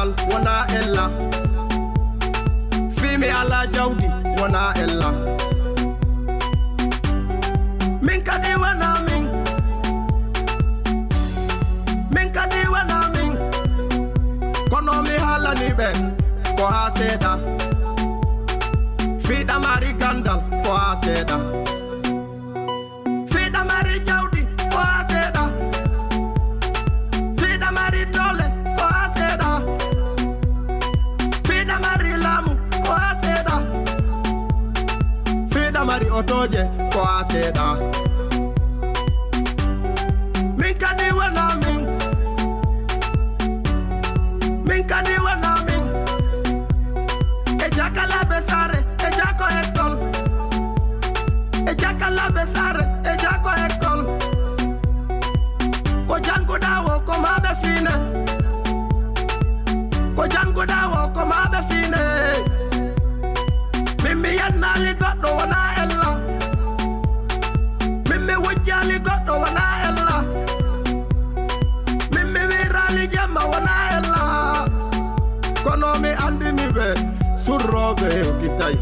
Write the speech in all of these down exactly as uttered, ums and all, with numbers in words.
gandal wana ella fimi ala jawdi wana ella min kadi wana min min kadi wana min kono mi halani be ko ha seda fida mari gandal ko ha seda fida mari jawdi ko ha seda fida mari dole ko ha seda fida mari lamu ko ha seda fida mari otoje ko ha seda min kadi wana min min kadi wana min e jakala besare e jako ekol e jakala besare e jako ekol ko jango dawo ko mabe fine ko jango dawo ko mabe fine mimmi yannali goddo wana ella mimmi wujjali goddo wana ella mimmi wirali jamma wana ella kono mi andini be surrobe kitay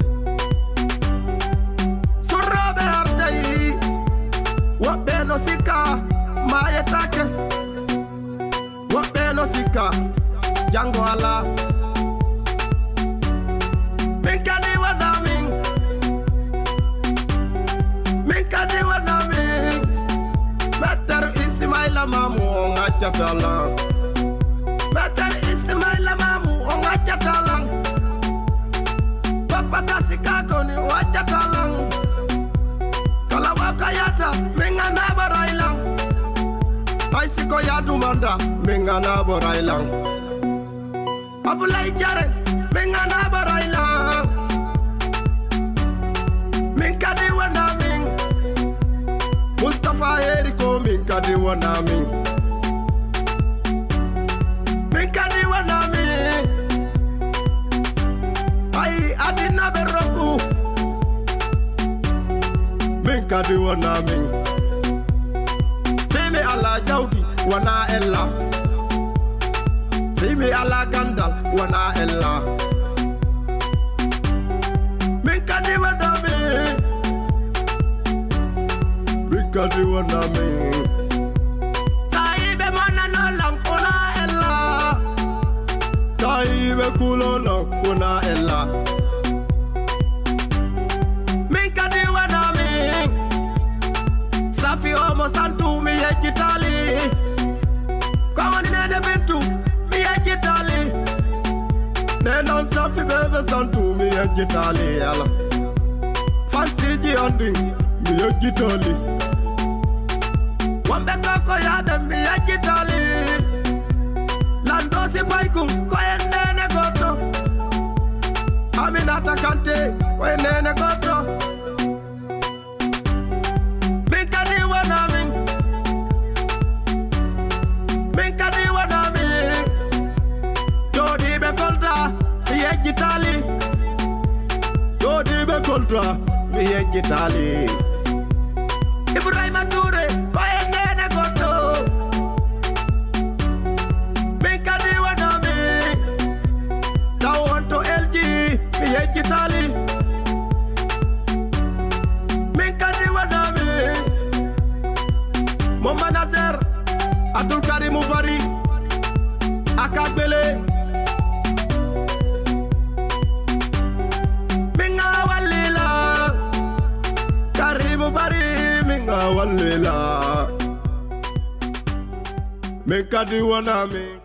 surrobe artay wabbe no sika mayetake wabbe no sika jango ala min kadi wana min min kadi wana min meter Ismaila mamu ngachatala meter Ismaila mamu ngachatala papa tasika koni wachatala kala wakayata mingana barailang aisiko yadu manda mingana barailang abulai jare mingana barailang min kadi wana min Mustafa Eriko min kadi wana min min kadi wana min ai adina beroku min kadi wana min fimi ala jawdi wana ella fimi ala gandal wana ella min kadi wana min min kadi wana min taibe mona no lankona ella taibe kulo lankona ella min kadi wana min safi omo santu mi yejitali kawani nene bintu mi yejitali nenon safi bebe santu mi yejitali ala fansiji onding mi yejitali wambe koko yabe mi yejitali landosi paikum koye nene goto Aminata Kante koye nene goto min kadi wana min min kadi wana min jodi be kolta mi yejitali jodi be kolta mi yejitali Ibrahima Toure koye nene goto min kadi wana min tawonto elji mi yejitali min kadi wana min Moma Nazer Abdul Karim Bari Akagbele Minga walila Karim Bari Minga walila min kadi wana min